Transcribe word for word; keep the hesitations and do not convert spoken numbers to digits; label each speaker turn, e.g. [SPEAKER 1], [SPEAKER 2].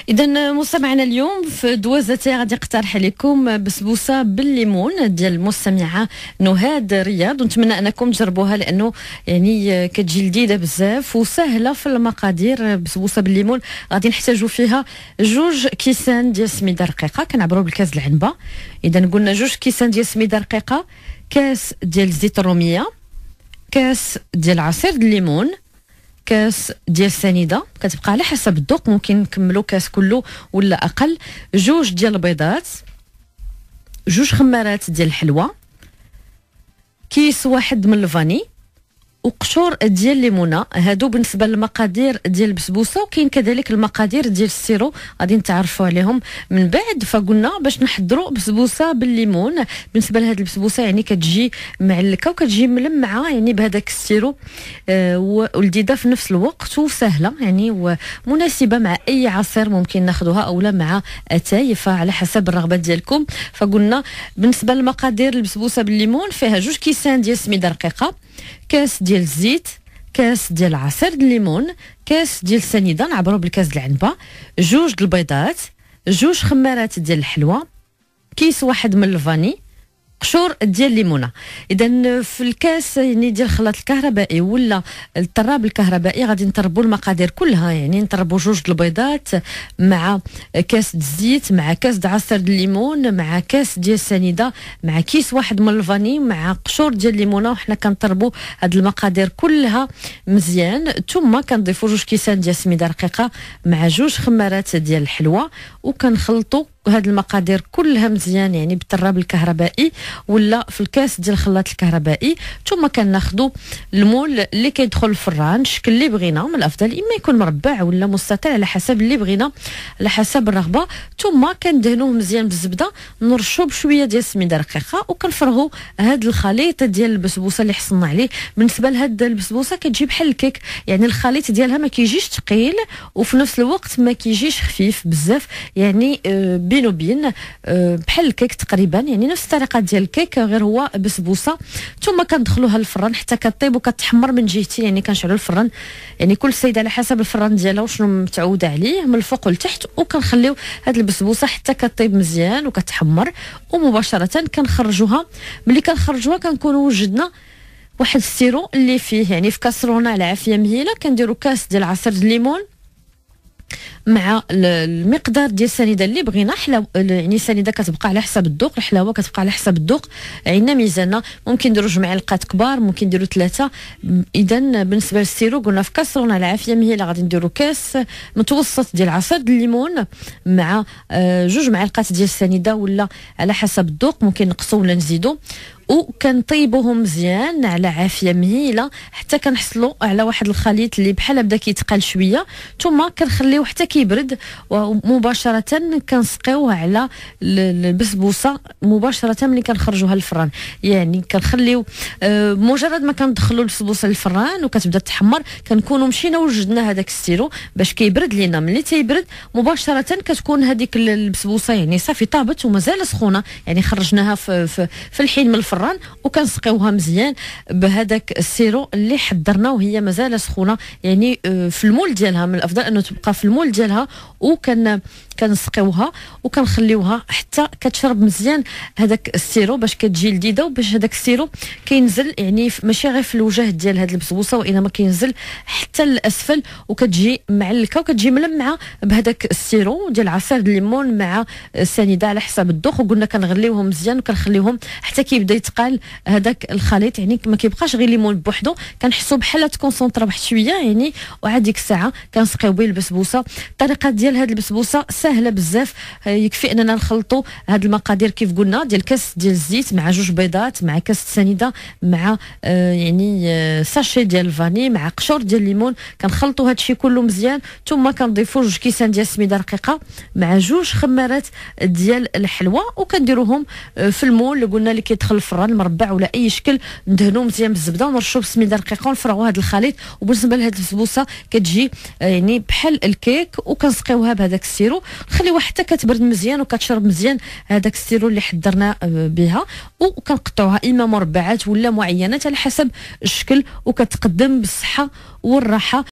[SPEAKER 1] إذا مستمعنا اليوم في دوازتي غادي نقترح عليكم بسبوسة بالليمون ديال المستمعة نهاد رياض، ونتمنى أنكم تجربوها لأنه يعني كتجي لذيذة بزاف وسهلة في المقادير. بسبوسة بالليمون غادي نحتاجو فيها جوج كيسان ديال سميدة رقيقة كنعبرو بالكاس العنبة. إذا قلنا جوج كيسان ديال سميدة رقيقة، كاس ديال زيت الرومية، كاس ديال عصير الليمون، كاس ديال سنيده كتبقى على حسب الذوق، ممكن نكملوا كاس كله ولا اقل، جوج ديال البيضات، جوج خمارات ديال الحلوى، كيس واحد من الفاني، وقشور ديال الليمونه. هادو بالنسبه للمقادير ديال البسبوسه، وكاين كذلك المقادير ديال السيرو غادي نتعرفوا عليهم من بعد. فقلنا باش نحضروا بسبوسه بالليمون، بالنسبه لهاد البسبوسه يعني كتجي معلكه وكتجي ملمعه يعني بهذاك السيرو آه ولذيذه في نفس الوقت وسهله يعني ومناسبه مع اي عصير ممكن ناخذوها اولا مع اتاي، فعلى حسب الرغبه ديالكم. فقلنا بالنسبه للمقادير البسبوسه بالليمون فيها جوج كيسان ديال سميده رقيقه، كاس ديال الزيت، كاس ديال عصير الليمون، كاس ديال السنيده نعبرو بالكاس العنبه، جوج د البيضات، جوج خمارات ديال الحلوى، كيس واحد من الفاني، قشور ديال الليمونه. اذا في الكاس يعني ديال الخلاط الكهربائي ولا الطراب الكهربائي غادي نطربوا المقادير كلها، يعني نطربوا جوج د البيضات مع كاس د الزيت مع كاس د عصير الليمون مع كاس ديال السنيده مع كيس واحد من الفاني مع قشور ديال الليمونه، وحنا كنطربوا هاد المقادير كلها مزيان. ثم كنضيفوا جوج كيسان ديال السميده رقيقه مع جوج خمارات ديال الحلوى، وكنخلطوا هاد المقادير كلها مزيان يعني بالطراب الكهربائي ولا في الكاس ديال الخلاط الكهربائي. ثم كناخذوا المول اللي كيدخل الفران الشكل اللي بغينا، من الافضل اما يكون مربع ولا مستطيل على حسب اللي بغينا على حسب الرغبه. ثم كندهنوه مزيان بالزبده، نرشوا بشويه ديال السميده رقيقه وكنفرغوا هاد الخليط ديال البسبوسه اللي حصلنا عليه. بالنسبه لهاد البسبوسه كتجي بحال الكيك، يعني الخليط ديالها ما كيجيش ثقيل وفي نفس الوقت ما كيجيش خفيف بزاف، يعني آه بين وبين أه بحال الكيك تقريبا، يعني نفس الطريقه ديال الكيك غير هو بسبوسه. ثم كندخلوها للفران حتى كطيب وكتحمر من جهتين، يعني كنشعلوا الفران يعني كل سيده على حسب الفران ديالها وشنو متعوده عليه من الفوق لتحت، وكنخليو هاد البسبوسه حتى كطيب مزيان وكتحمر، ومباشره كنخرجوها. ملي كنخرجوها كنكونوا وجدنا واحد السيرو اللي فيه يعني في كاسرونه على عافيه مهيله، كنديروا كاس ديال عصير الليمون مع المقدار ديال السنيده اللي بغينا. حلاوه يعني السنيده كتبقى على حسب الذوق، الحلاوه كتبقى على حسب الذوق، عندنا ميزانه ممكن نديروا جوج معالق كبار ممكن نديروا ثلاثه. اذا بالنسبه للسيرو قلنا في كاسرونه على عافيه مهيله غادي نديروا كاس متوسط ديال عصير الليمون مع جوج معالق ديال السنيده ولا على حسب الذوق ممكن نقصوا ولا نزيدوا، وكنطيبوهم مزيان على عافيه مهيله حتى كنحصلوا على واحد الخليط اللي بحال بدا كيتقال شويه. ثم كنخليوه حتى كيبرد ومباشره كنسقيوه على البسبوسه مباشره ملي كنخرجوها للفران. يعني كنخليو آه مجرد ما كندخلوا البسبوسه للفران وكتبدا تحمر كنكونوا مشينا وجدنا هذاك السيرو باش كيبرد لينا. ملي تيبرد مباشره كتكون هذيك البسبوسه يعني صافي طابت ومازال سخونه، يعني خرجناها في, في, في الحين من الفران وكنسقيوها مزيان بهذاك السيرو اللي حضرناه وهي مازال سخونه، يعني في المول ديالها من الافضل انه تبقى في المول ديالها، وكن كنسقيوها وكنخليوها حتى كتشرب مزيان هذاك السيرو باش كتجي لذيذه، وباش هذاك السيرو كينزل يعني ماشي غير في الوجه ديال هذه البسبوسه وانما كينزل حتى للاسفل وكتجي معلكه وكتجي ملمعه بهذاك السيرو ديال عصير الليمون مع السنيده على حسب الذوق. وقلنا كنغليوهم مزيان وكنخليوهم حتى كيبدا يتقال هذاك الخليط، يعني ما كيبقاش غير ليمون بوحدو، كنحسوا بحال تكونسونطرا واحد شويه يعني، وعاد ديك الساعه كنسقيو به البسبوسه. الطريقه ديال هذه البسبوسه سهله بزاف، يكفي اننا نخلطوا هاد المقادير كيف قلنا ديال كاس ديال الزيت مع جوج بيضات مع كاس السنيده مع آه يعني آه ساشي ديال الفاني مع قشور ديال الليمون، كنخلطوا هاد الشيء كله مزيان. ثم كنضيفوا جوج كيسان ديال السميده رقيقه مع جوج خمارات ديال الحلوى وكنديروهم آه في المول اللي قلنا اللي كيدخل الفران مربع ولا اي شكل، ندهنوه مزيان بالزبده ونرشوا بالسميده رقيقه ونفرغوا هاد الخليط. وبالنسبه لهاد البسبوسه كتجي آه يعني بحال الكيك، وكنسقيوها بهذاك السيرو نخليوها حتى كتبرد مزيان وكتشرب مزيان هذاك السيرو اللي حضرنا بها، وكنقطعوها اما مربعات ولا معينات على حسب الشكل، وكتقدم بالصحه والراحه.